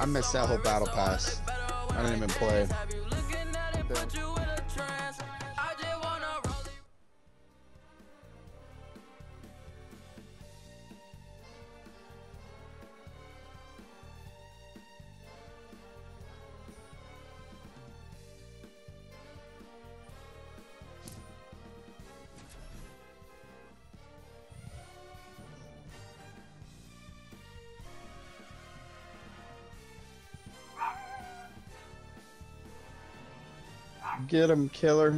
I missed that whole battle pass. I didn't even play. Get him, killer.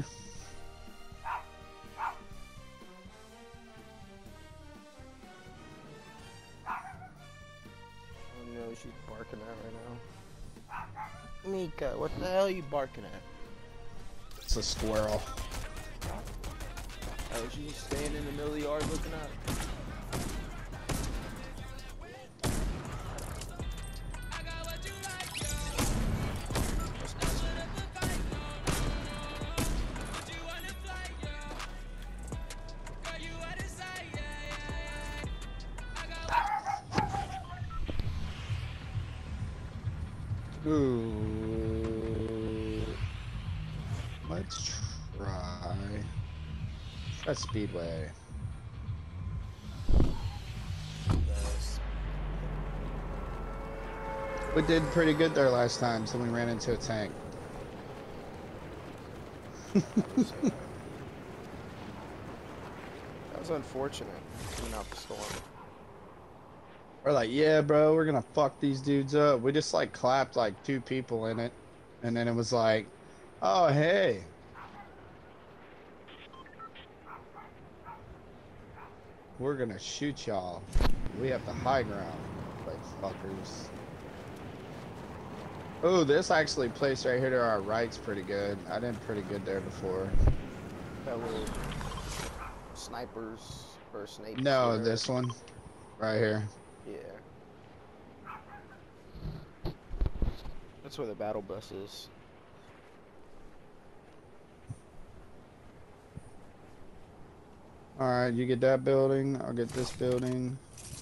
Oh no, she's barking at right now. Mika, what the hell are you barking at? It's a squirrel. Oh, she's just standing in the middle of the yard looking up. Ooh. Let's try a speedway. Yes. We did pretty good there last time, so we ran into a tank. That was unfortunate. Coming out the storm. We're like, yeah, bro, we're gonna fuck these dudes up. We just like clapped like 2 people in it, and then it was like, oh hey. We're gonna shoot y'all. We have the high ground, like fuckers. Oh, this actually place right here to our right's pretty good. I did pretty good there before. That little snipers or snakes. No, or... this one right here. Yeah. That's where the battle bus is. Alright, you get that building, I'll get this building.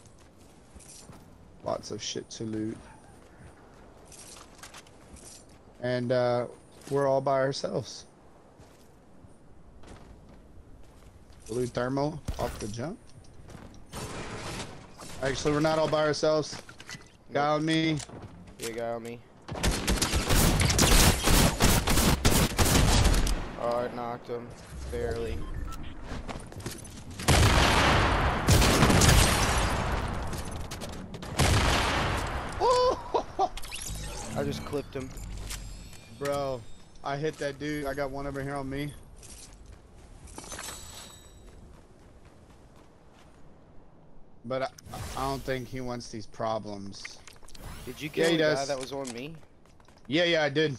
Lots of shit to loot. And we're all by ourselves. Blue thermal off the jump. Actually, we're not all by ourselves. Guy on me. Yeah, guy on me. Oh, it knocked him. Barely. I just clipped him. Bro, I hit that dude. I got one over here on me. But I don't think he wants these problems. Did you kill he the guy does. that was on me? Yeah, I did.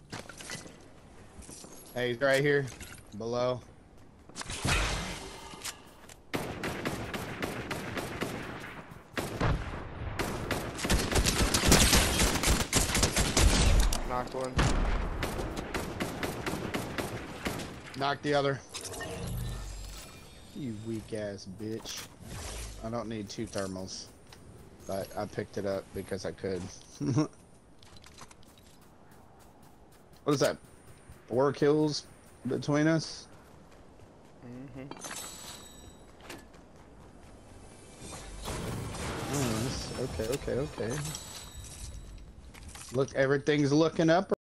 Hey, he's right here. Below. Knocked one. Knock the other. You weak ass bitch. I don't need 2 thermals. But I picked it up because I could. What is that? 4 kills between us? Mm-hmm. Oh, okay. Look, everything's looking up.